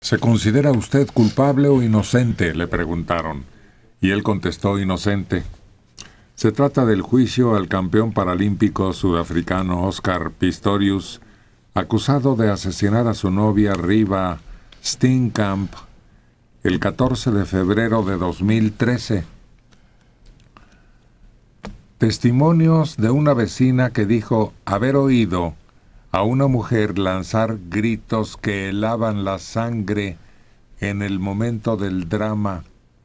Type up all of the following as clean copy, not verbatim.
¿Se considera usted culpable o inocente?, le preguntaron. Y él contestó: inocente. Se trata del juicio al campeón paralímpico sudafricano Oscar Pistorius, acusado de asesinar a su novia Riva Steenkamp el 14 de febrero de 2013. Testimonios de una vecina que dijo haber oído a una mujer lanzar gritos que helaban la sangre en el momento del drama.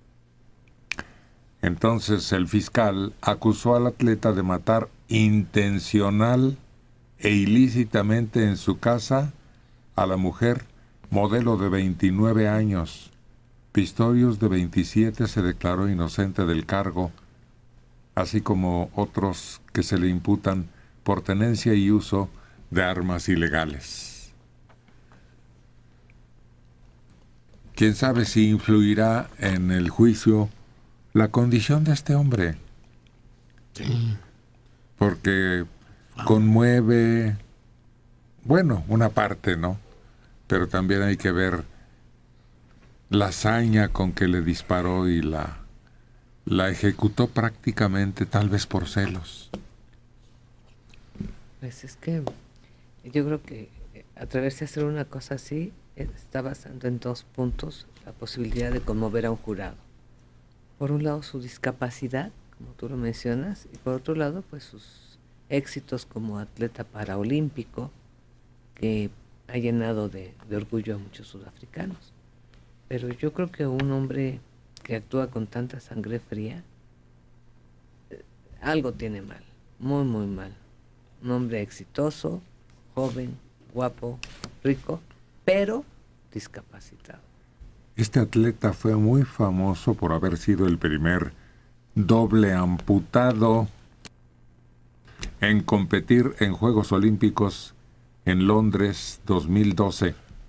Entonces el fiscal acusó al atleta de matar intencional e ilícitamente en su casa a la mujer, modelo de 29 años. Pistorius, de 27, se declaró inocente del cargo, así como otros que se le imputan por tenencia y uso de armas ilegales. ¿Quién sabe si influirá en el juicio la condición de este hombre? Sí. Porque conmueve, bueno, una parte, ¿no? Pero también hay que ver la hazaña con que le disparó y la ejecutó prácticamente, tal vez por celos. Pues es que yo creo que atreverse a hacer una cosa así está basando en dos puntos la posibilidad de conmover a un jurado. Por un lado, su discapacidad, como tú lo mencionas, y por otro lado, pues sus éxitos como atleta paraolímpico, que ha llenado de orgullo a muchos sudafricanos. Pero yo creo que un hombre que actúa con tanta sangre fría, algo tiene mal, muy, muy mal. Un hombre exitoso, joven, guapo, rico, pero discapacitado. Este atleta fue muy famoso por haber sido el primer doble amputado en competir en Juegos Olímpicos en Londres 2012.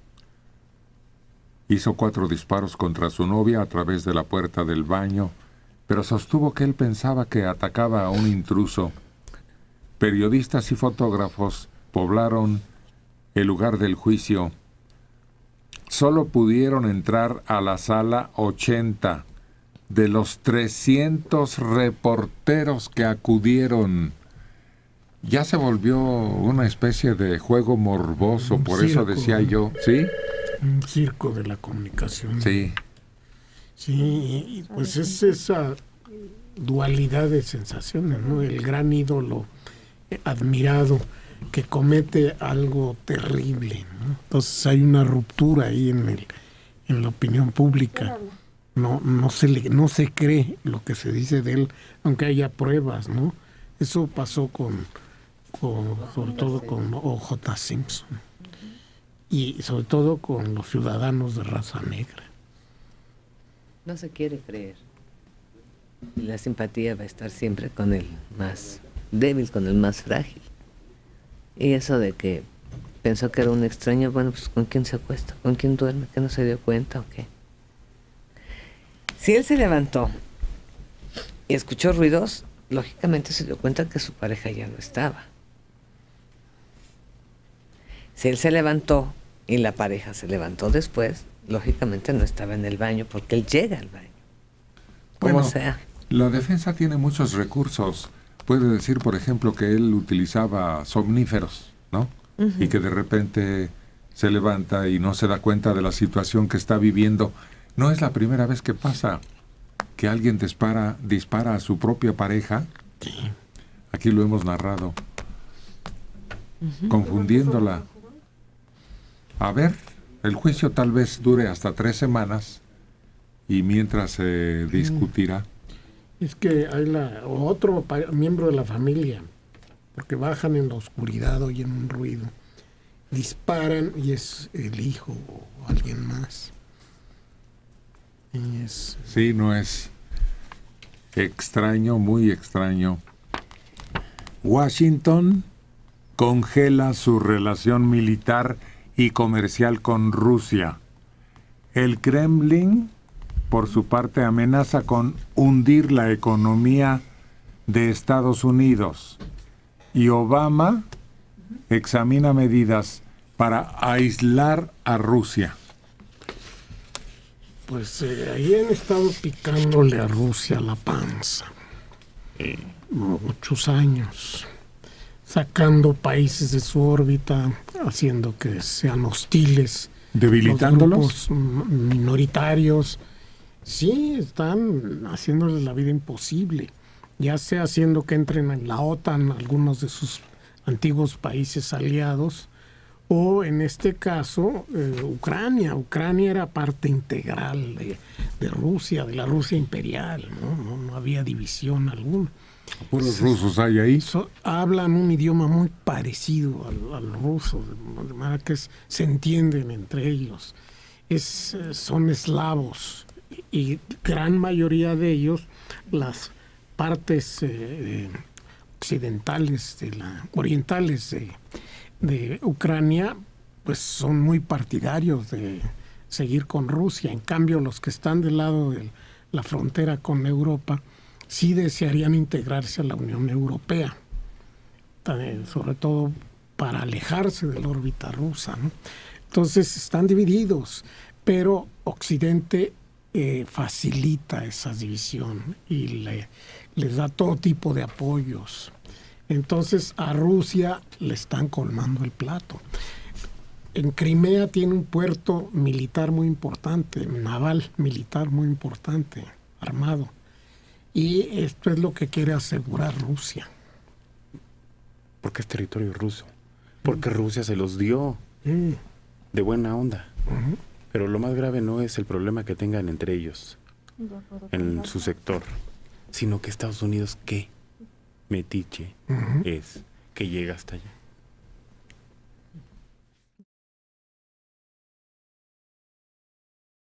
Hizo 4 disparos contra su novia a través de la puerta del baño, pero sostuvo que él pensaba que atacaba a un intruso. Periodistas y fotógrafos poblaron el lugar del juicio. Solo pudieron entrar a la sala 80 de los 300 reporteros que acudieron. Ya se volvió una especie de juego morboso, por eso decía yo, ¿sí? Un circo de la comunicación. Sí. Sí, pues es esa dualidad de sensaciones, ¿no? El gran ídolo admirado que comete algo terrible, ¿no? Entonces hay una ruptura ahí en la opinión pública. No se cree lo que se dice de él, aunque haya pruebas, ¿no? Eso pasó sobre todo con O.J. Simpson y sobre todo con los ciudadanos de raza negra. No se quiere creer. La simpatía va a estar siempre con el más débil, con el más frágil. Y eso de que pensó que era un extraño, bueno, pues ¿con quién se acuesta? ¿Con quién duerme? ¿Que no se dio cuenta o qué? Si él se levantó y escuchó ruidos, lógicamente se dio cuenta que su pareja ya no estaba. Si él se levantó y la pareja se levantó después, lógicamente no estaba en el baño porque él llega al baño. Como sea. La defensa tiene muchos recursos. Puede decir, por ejemplo, que él utilizaba somníferos, ¿no? Y que de repente se levanta y no se da cuenta de la situación que está viviendo. No es la primera vez que pasa que alguien dispara a su propia pareja. Sí. Aquí lo hemos narrado. Confundiéndola. A ver, el juicio tal vez dure hasta 3 semanas y mientras se discutirá. Es que hay otro miembro de la familia, porque bajan en la oscuridad, oyen un ruido, disparan y es el hijo o alguien más. Sí, no es extraño, muy extraño. Washington congela su relación militar y comercial con Rusia. El Kremlin, por su parte, amenaza con hundir la economía de Estados Unidos. Y Obama examina medidas para aislar a Rusia. Pues ahí han estado picándole a Rusia la panza muchos años, sacando países de su órbita, haciendo que sean hostiles, debilitándolos, los grupos minoritarios. Sí, están haciéndoles la vida imposible, ya sea haciendo que entren en la OTAN algunos de sus antiguos países aliados, o en este caso Ucrania. Ucrania era parte integral de Rusia, de la Rusia imperial, no había división alguna. Puros rusos hay ahí. Hablan un idioma muy parecido al ruso, de manera que se entienden entre ellos. Son eslavos, y gran mayoría de ellos, las partes occidentales, orientales de Ucrania, pues son muy partidarios de seguir con Rusia. En cambio, los que están del lado de la frontera con Europa sí desearían integrarse a la Unión Europea, sobre todo para alejarse de la órbita rusa, ¿no? Entonces están divididos, pero Occidente facilita esa división y les da todo tipo de apoyos. Entonces a Rusia le están colmando el plato. En Crimea tiene un puerto militar muy importante, naval militar muy importante, armado. Y esto es lo que quiere asegurar Rusia. Porque es territorio ruso. Porque Rusia se los dio de buena onda. Pero lo más grave no es el problema que tengan entre ellos, en su sector, sino que Estados Unidos, ¿qué metiche es que llega hasta allá?